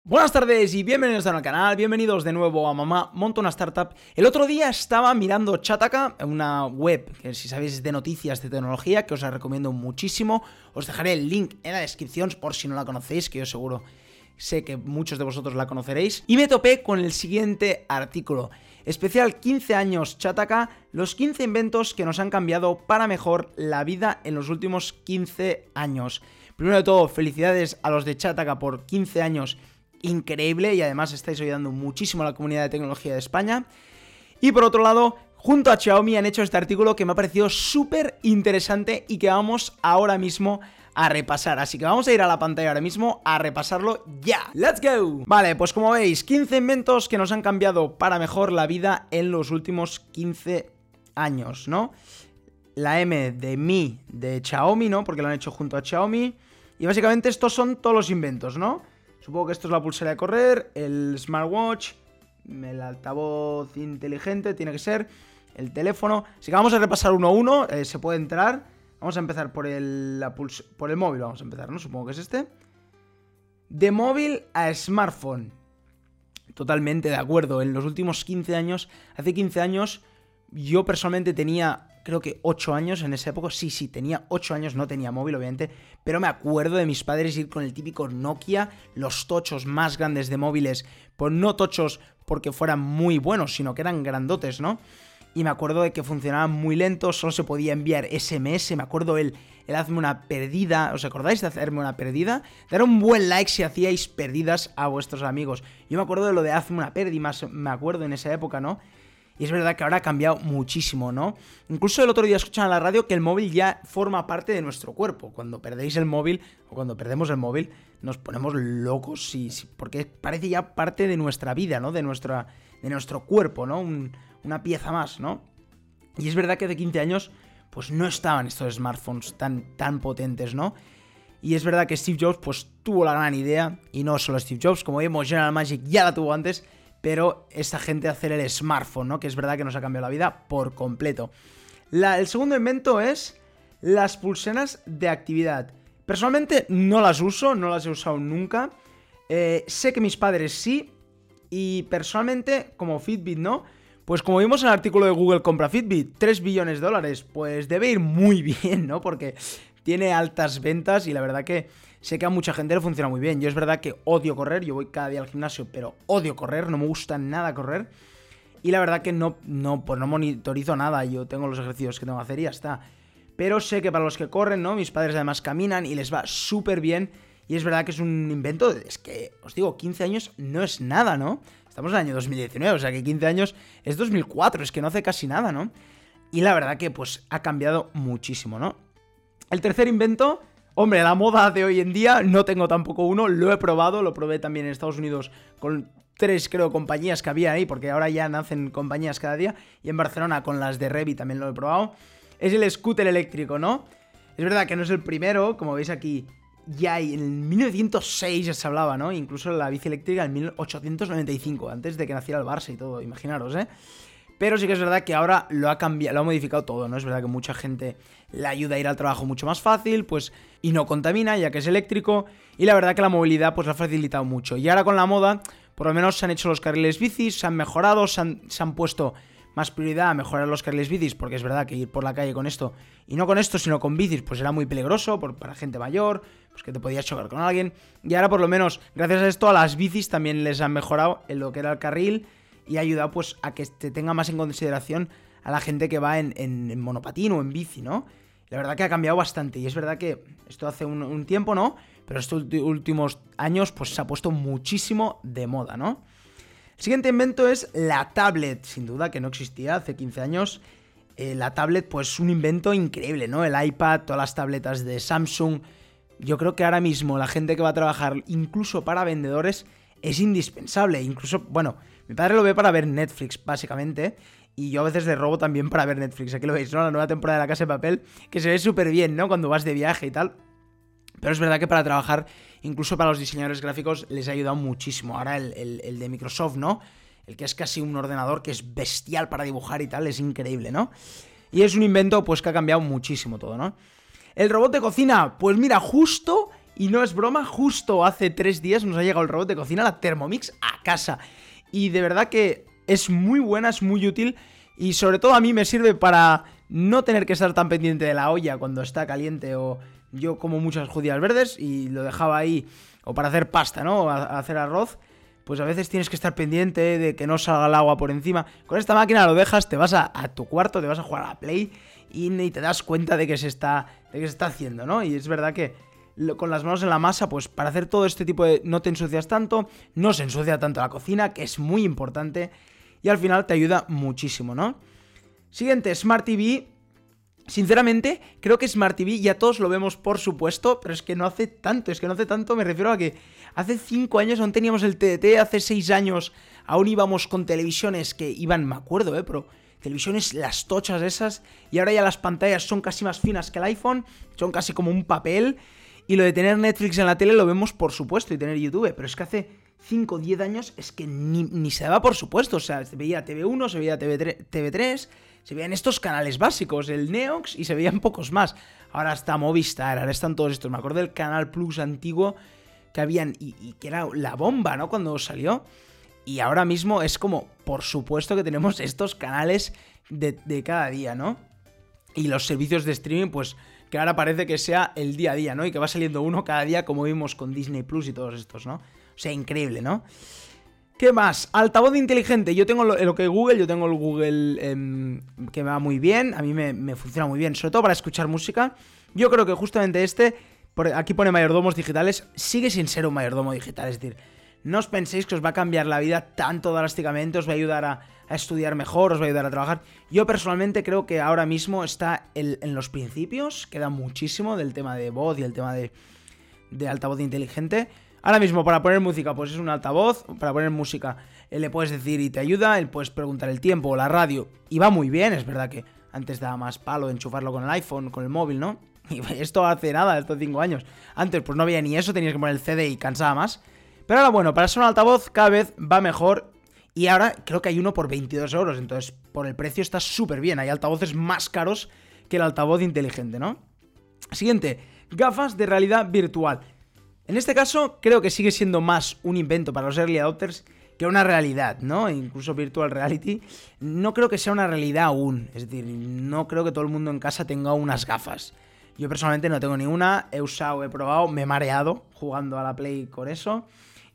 Buenas tardes y bienvenidos al canal, bienvenidos de nuevo a Mamá Monta una Startup. El otro día estaba mirando Chataka, una web que si sabéis es de noticias de tecnología, que os la recomiendo muchísimo. Os dejaré el link en la descripción por si no la conocéis, que yo seguro sé que muchos de vosotros la conoceréis. Y me topé con el siguiente artículo. Especial 15 años Chataka, los 15 inventos que nos han cambiado para mejor la vida en los últimos 15 años. Primero de todo, felicidades a los de Chataka por 15 años. Increíble, y además estáis ayudando muchísimo a la comunidad de tecnología de España. Y por otro lado, junto a Xiaomi han hecho este artículo que me ha parecido súper interesante y que vamos ahora mismo a repasar. Así que vamos a ir a la pantalla ahora mismo a repasarlo ya. ¡Let's go! Vale, pues como veis, 15 inventos que nos han cambiado para mejor la vida en los últimos 15 años, ¿no? La M de Mi de Xiaomi, ¿no? Porque lo han hecho junto a Xiaomi. Y básicamente estos son todos los inventos, ¿no? Supongo que esto es la pulsera de correr, el smartwatch, el altavoz inteligente, tiene que ser, el teléfono. Así que vamos a repasar uno a uno, se puede entrar. Vamos a empezar por el móvil, vamos a empezar, ¿no? Supongo que es este. De móvil a smartphone. Totalmente de acuerdo, en los últimos 15 años, hace 15 años, yo personalmente tenía... creo que 8 años en esa época, sí, tenía 8 años, no tenía móvil obviamente, pero me acuerdo de mis padres ir con el típico Nokia, los tochos más grandes de móviles, pues no tochos porque fueran muy buenos, sino que eran grandotes, ¿no? Y me acuerdo de que funcionaban muy lentos, solo se podía enviar SMS, me acuerdo el hazme una perdida, ¿os acordáis de hacerme una perdida? Dar un buen like si hacíais perdidas a vuestros amigos. Yo me acuerdo de lo de hazme una perdida, me acuerdo en esa época, ¿no? Y es verdad que ahora ha cambiado muchísimo, ¿no? Incluso el otro día escuchan en la radio que el móvil ya forma parte de nuestro cuerpo. Cuando perdéis el móvil, o cuando perdemos el móvil, nos ponemos locos, sí, porque parece ya parte de nuestra vida, ¿no? De nuestro cuerpo, ¿no? Una pieza más, ¿no? Y es verdad que hace 15 años, pues no estaban estos smartphones tan potentes, ¿no? Y es verdad que Steve Jobs, pues tuvo la gran idea, y no solo Steve Jobs, como vimos, General Magic ya la tuvo antes, pero esta gente hacer el smartphone, ¿no? Que es verdad que nos ha cambiado la vida por completo. El segundo invento es las pulseras de actividad. Personalmente no las uso, no las he usado nunca. Sé que mis padres sí. Y personalmente, como Fitbit, ¿no? Pues como vimos en el artículo de Google compra Fitbit, $3 billones, pues debe ir muy bien, ¿no? Porque tiene altas ventas y la verdad que sé que a mucha gente le funciona muy bien. Yo es verdad que odio correr, yo voy cada día al gimnasio, pero odio correr, no me gusta nada correr. Y la verdad que no monitorizo nada, yo tengo los ejercicios que tengo que hacer y ya está. Pero sé que para los que corren, ¿no? Mis padres además caminan y les va súper bien. Y es verdad que es un invento, es que, os digo, 15 años no es nada, ¿no? Estamos en el año 2019, o sea que 15 años es 2004, es que no hace casi nada, ¿no? Y la verdad que pues ha cambiado muchísimo, ¿no? El tercer invento, hombre, la moda de hoy en día, no tengo tampoco uno, lo he probado, lo probé también en Estados Unidos con 3, creo, compañías que había ahí, porque ahora ya nacen compañías cada día, y en Barcelona con las de Revi también lo he probado, es el scooter eléctrico, ¿no? Es verdad que no es el primero, como veis aquí, ya en 1906 ya se hablaba, ¿no? Incluso la bici eléctrica en 1895, antes de que naciera el Barça y todo, imaginaros, ¿eh? Pero sí que es verdad que ahora lo ha cambiado, lo ha modificado todo, ¿no? Es verdad que mucha gente le ayuda a ir al trabajo mucho más fácil, pues, y no contamina, ya que es eléctrico, y la verdad que la movilidad, pues, la ha facilitado mucho. Y ahora con la moda, por lo menos se han hecho los carriles bicis, se han mejorado, se han puesto más prioridad a mejorar los carriles bicis, porque es verdad que ir por la calle con esto, y no con esto, sino con bicis, pues era muy peligroso para gente mayor, pues que te podías chocar con alguien. Y ahora, por lo menos, gracias a esto, a las bicis también les han mejorado en lo que era el carril, y ha ayudado pues a que te tenga más en consideración a la gente que va en monopatín o en bici, ¿no? La verdad que ha cambiado bastante, y es verdad que esto hace un tiempo, ¿no? Pero estos últimos años pues se ha puesto muchísimo de moda, ¿no? El siguiente invento es la tablet, sin duda que no existía hace 15 años. La tablet pues un invento increíble, ¿no? El iPad, todas las tabletas de Samsung. Yo creo que ahora mismo la gente que va a trabajar incluso para vendedores es indispensable. Incluso, bueno, mi padre lo ve para ver Netflix, básicamente, y yo a veces le robo también para ver Netflix. Aquí lo veis, ¿no? La nueva temporada de La Casa de Papel, que se ve súper bien, ¿no? Cuando vas de viaje y tal. Pero es verdad que para trabajar, incluso para los diseñadores gráficos, les ha ayudado muchísimo. Ahora el de Microsoft, ¿no? El que es casi un ordenador que es bestial para dibujar y tal, es increíble, ¿no? Y es un invento, pues, que ha cambiado muchísimo todo, ¿no? El robot de cocina, pues mira, justo Y no es broma, justo hace 3 días nos ha llegado el robot de cocina, la Thermomix, a casa. Y de verdad que es muy buena, es muy útil. Y sobre todo a mí me sirve para no tener que estar tan pendiente de la olla cuando está caliente. O yo como muchas judías verdes y lo dejaba ahí. O para hacer pasta, ¿no? O hacer arroz. Pues a veces tienes que estar pendiente de que no salga el agua por encima. Con esta máquina lo dejas, te vas a tu cuarto, te vas a jugar a la Play y ni te das cuenta de que se está haciendo, ¿no? Y es verdad que con las manos en la masa, pues para hacer todo este tipo de... No te ensucias tanto, no se ensucia tanto la cocina, que es muy importante. Y al final te ayuda muchísimo, ¿no? Siguiente, Smart TV. Sinceramente, creo que Smart TV ya todos lo vemos, por supuesto, pero es que no hace tanto, me refiero a que hace 5 años aún teníamos el TDT, hace 6 años aún íbamos con televisiones que iban, me acuerdo, pero televisiones las tochas esas, y ahora ya las pantallas son casi más finas que el iPhone, son casi como un papel, y lo de tener Netflix en la tele lo vemos por supuesto, y tener YouTube, pero es que hace 5 o 10 años es que ni se daba por supuesto, o sea, se veía TV1, se veía TV3, se veían estos canales básicos, el Neox, y se veían pocos más. Ahora está Movistar, ahora están todos estos. Me acuerdo del Canal Plus antiguo que habían, y que era la bomba, ¿no? Cuando salió. Y ahora mismo es como, por supuesto que tenemos estos canales de cada día, ¿no? Y los servicios de streaming, pues, que ahora parece que sea el día a día, ¿no? Y que va saliendo uno cada día, como vimos con Disney Plus y todos estos, ¿no? O sea, increíble, ¿no? ¿Qué más? Altavoz inteligente. Yo tengo lo que Google, yo tengo el Google que me va muy bien. A mí me funciona muy bien, sobre todo para escuchar música. Yo creo que justamente aquí pone mayordomos digitales, sigue sin ser un mayordomo digital. Es decir, no os penséis que os va a cambiar la vida tanto drásticamente, os va a ayudar a estudiar mejor, os va a ayudar a trabajar. Yo personalmente creo que ahora mismo está en los principios, queda muchísimo del tema de voz y el tema de altavoz inteligente. Ahora mismo para poner música pues es un altavoz, para poner música le puedes decir y te ayuda, le puedes preguntar el tiempo o la radio y va muy bien, es verdad que antes daba más palo de enchufarlo con el iPhone, con el móvil, ¿no? Y esto hace nada, estos 5 años. Antes pues no había ni eso, tenías que poner el CD y cansaba más. Pero ahora bueno, para ser un altavoz cada vez va mejor y ahora creo que hay uno por 22 euros, entonces por el precio está súper bien, hay altavoces más caros que el altavoz inteligente, ¿no? Siguiente, gafas de realidad virtual. En este caso, creo que sigue siendo más un invento para los early adopters que una realidad, ¿no? Incluso virtual reality. No creo que sea una realidad aún. Es decir, no creo que todo el mundo en casa tenga unas gafas. Yo personalmente no tengo ni una. He usado, he probado, me he mareado jugando a la Play con eso.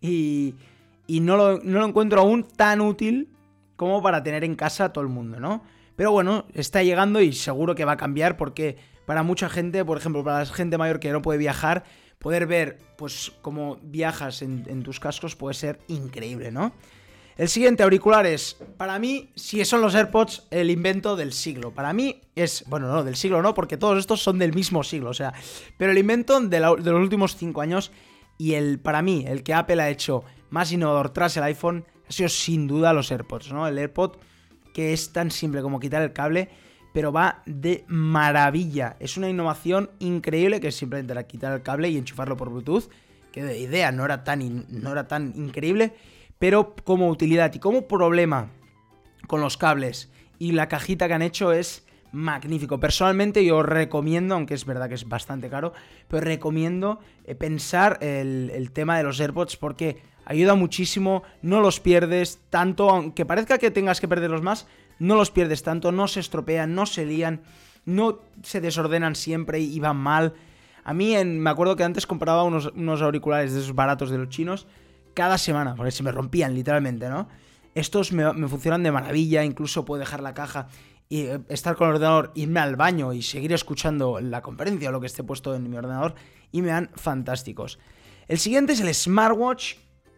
Y no lo encuentro aún tan útil como para tener en casa a todo el mundo, ¿no? Pero bueno, está llegando y seguro que va a cambiar porque para mucha gente, por ejemplo, para la gente mayor que no puede viajar, poder ver, pues, cómo viajas en tus cascos puede ser increíble, ¿no? El siguiente, auriculares. Para mí, si son los AirPods, el invento del siglo. Para mí es... Bueno, no, del siglo no, porque todos estos son del mismo siglo, o sea... Pero el invento de los últimos 5 años y para mí, el que Apple ha hecho más innovador tras el iPhone, ha sido sin duda los AirPods, ¿no? El AirPod, que es tan simple como quitar el cable, pero va de maravilla. Es una innovación increíble que es simplemente era quitar el cable y enchufarlo por Bluetooth, que de idea no era tan increíble, pero como utilidad y como problema con los cables y la cajita que han hecho es magnífico. Personalmente yo recomiendo, aunque es verdad que es bastante caro, pero recomiendo pensar el tema de los AirPods porque ayuda muchísimo, no los pierdes tanto, aunque parezca que tengas que perderlos más, no los pierdes tanto, no se estropean, no se lían, no se desordenan siempre y van mal. A mí me acuerdo que antes compraba unos auriculares de esos baratos de los chinos cada semana, porque se me rompían literalmente, ¿no? Estos me funcionan de maravilla, incluso puedo dejar la caja y estar con el ordenador, irme al baño y seguir escuchando la conferencia o lo que esté puesto en mi ordenador y me dan fantásticos. El siguiente es el smartwatch.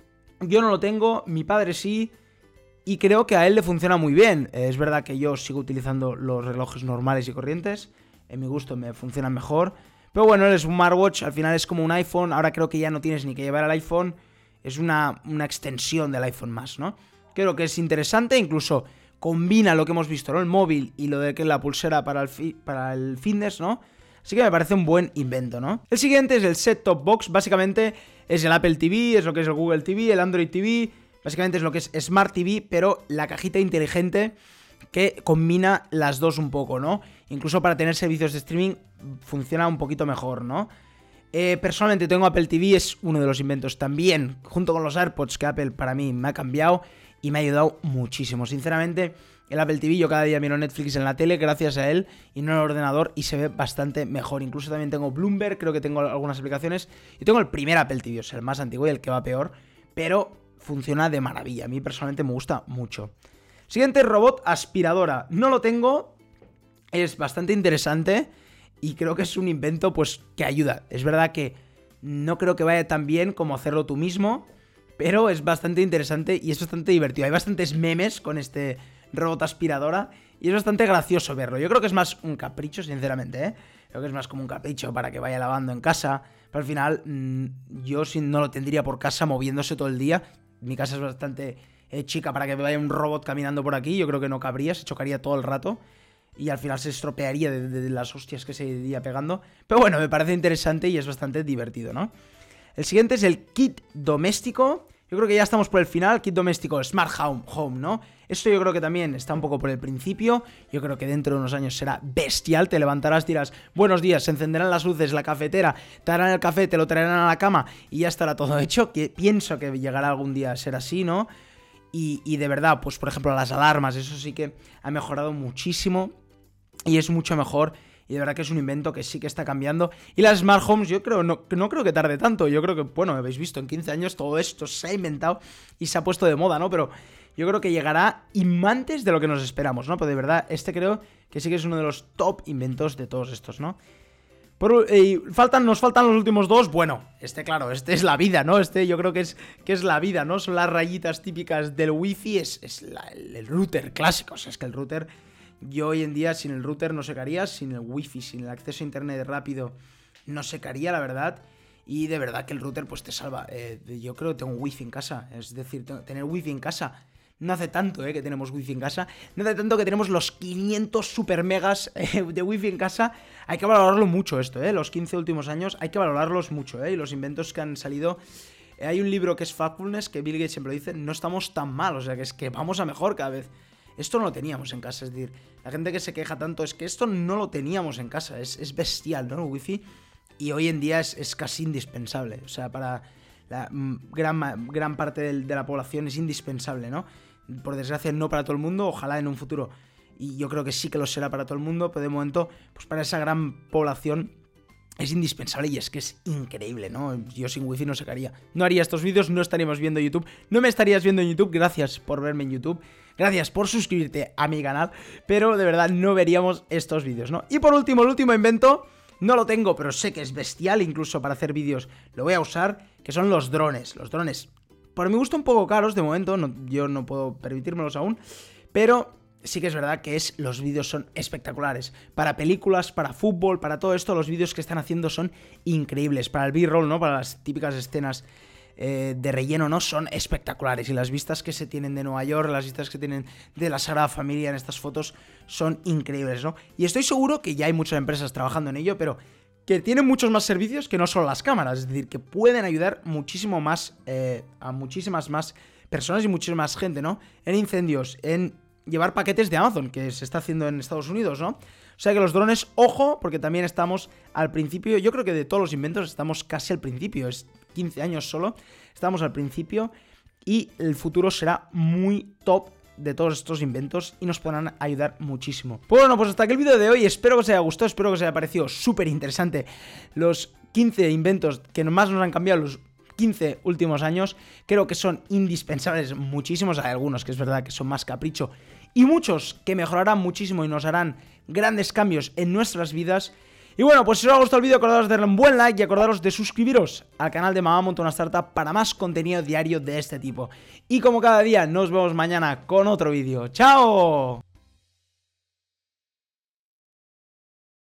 Yo no lo tengo, mi padre sí, y creo que a él le funciona muy bien. Es verdad que yo sigo utilizando los relojes normales y corrientes, en mi gusto me funcionan mejor, pero bueno, el smartwatch al final es como un iPhone, ahora creo que ya no tienes ni que llevar el iPhone, es una extensión del iPhone más, ¿no? Creo que es interesante, incluso combina lo que hemos visto, ¿no? El móvil y lo de que es la pulsera para el fitness, ¿no? Así que me parece un buen invento, ¿no? El siguiente es el set-top box, básicamente es el Apple TV, es lo que es el Google TV, el Android TV, básicamente es lo que es Smart TV, pero la cajita inteligente que combina las dos un poco, ¿no? Incluso para tener servicios de streaming funciona un poquito mejor, ¿no? Personalmente tengo Apple TV, es uno de los inventos también, junto con los AirPods, que Apple para mí me ha cambiado y me ha ayudado muchísimo. Sinceramente, el Apple TV, yo cada día miro Netflix en la tele gracias a él y no en el ordenador, y se ve bastante mejor. Incluso también tengo Bloomberg, creo que tengo algunas aplicaciones, y tengo el primer Apple TV, o sea, el más antiguo y el que va peor, pero funciona de maravilla. A mí personalmente me gusta mucho. Siguiente, robot aspiradora. No lo tengo, es bastante interesante y creo que es un invento pues que ayuda. Es verdad que no creo que vaya tan bien como hacerlo tú mismo, pero es bastante interesante y es bastante divertido. Hay bastantes memes con este robot aspiradora y es bastante gracioso verlo. Yo creo que es más un capricho, sinceramente, ¿eh? Creo que es más como un capricho para que vaya lavando en casa, pero al final yo no lo tendría por casa moviéndose todo el día. Mi casa es bastante chica para que vaya un robot caminando por aquí. Yo creo que no cabría, se chocaría todo el rato y al final se estropearía de las hostias que se iría pegando. Pero bueno, me parece interesante y es bastante divertido, ¿no? El siguiente es el kit doméstico. Yo creo que ya estamos por el final. Kit doméstico, Smart Home, ¿no? Esto yo creo que también está un poco por el principio. Yo creo que dentro de unos años será bestial. Te levantarás, dirás, buenos días, se encenderán las luces, la cafetera, te harán el café, te lo traerán a la cama y ya estará todo hecho. Que pienso que llegará algún día a ser así, ¿no? Y de verdad, pues por ejemplo las alarmas, eso sí que ha mejorado muchísimo y es mucho mejor. Y de verdad que es un invento que sí que está cambiando. Y las Smart Homes, yo creo, no creo que tarde tanto. Yo creo que, bueno, habéis visto, en 15 años todo esto se ha inventado y se ha puesto de moda, ¿no? Pero yo creo que llegará antes de lo que nos esperamos, ¿no? Pero de verdad, creo que sí que es uno de los top inventos de todos estos, ¿no? Nos faltan los últimos dos. Bueno, claro, es la vida, ¿no? Yo creo que es la vida, ¿no? Son las rayitas típicas del wifi, el router clásico. O sea, es que el router, yo hoy en día sin el router no secaría, sin el wifi, sin el acceso a internet rápido no secaría, la verdad. Y de verdad que el router pues te salva. Yo creo que tengo un wifi en casa, es decir, tener wifi en casa. No hace tanto que tenemos wifi en casa. No hace tanto que tenemos los 500 super megas de wifi en casa. Hay que valorarlo mucho esto, los 15 últimos años hay que valorarlos mucho, y los inventos que han salido. Hay un libro que es Factfulness, que Bill Gates siempre lo dice, no estamos tan mal, o sea que es que vamos a mejor cada vez. Esto no lo teníamos en casa, es decir, la gente que se queja tanto es que esto no lo teníamos en casa, es bestial, ¿no? El wifi, y hoy en día es casi indispensable, o sea, para la gran parte de la población es indispensable, ¿no? Por desgracia no para todo el mundo, ojalá en un futuro, y yo creo que sí que lo será para todo el mundo, pero de momento, pues para esa gran población es indispensable y es que es increíble, ¿no? Yo sin wifi no sacaría. No haría estos vídeos, no estaríamos viendo YouTube, no me estarías viendo en YouTube, gracias por verme en YouTube, gracias por suscribirte a mi canal, pero de verdad no veríamos estos vídeos, ¿no? Y por último, el último invento, no lo tengo, pero sé que es bestial, incluso para hacer vídeos lo voy a usar, que son los drones. Los drones, por mi gusto, un poco caros de momento, yo no puedo permitírmelos aún, pero sí que es verdad que los vídeos son espectaculares. Para películas, para fútbol, para todo esto, los vídeos que están haciendo son increíbles. Para el B-roll, ¿no? Para las típicas escenas de relleno, ¿no? Son espectaculares. Y las vistas que se tienen de Nueva York, las vistas que tienen de la Sagrada Familia en estas fotos son increíbles, ¿no? Y estoy seguro que ya hay muchas empresas trabajando en ello, pero que tienen muchos más servicios que no solo las cámaras. Es decir, que pueden ayudar muchísimo más a muchísimas más personas y muchísima más gente, ¿no? En incendios, en llevar paquetes de Amazon, que se está haciendo en Estados Unidos, ¿no? O sea que los drones, ojo, porque también estamos al principio. Yo creo que de todos los inventos estamos casi al principio. Es 15 años solo, estamos al principio y el futuro será muy top de todos estos inventos y nos podrán ayudar muchísimo. Bueno, pues hasta aquí el vídeo de hoy. Espero que os haya gustado, espero que os haya parecido súper interesante los 15 inventos que más nos han cambiado los 15 últimos años. Creo que son indispensables muchísimos. Hay algunos que es verdad que son más capricho y muchos que mejorarán muchísimo y nos harán grandes cambios en nuestras vidas. Y bueno, pues si os ha gustado el vídeo, acordaros de darle un buen like y acordaros de suscribiros al canal de Mamá Monta una Startup para más contenido diario de este tipo. Y como cada día, nos vemos mañana con otro vídeo. ¡Chao!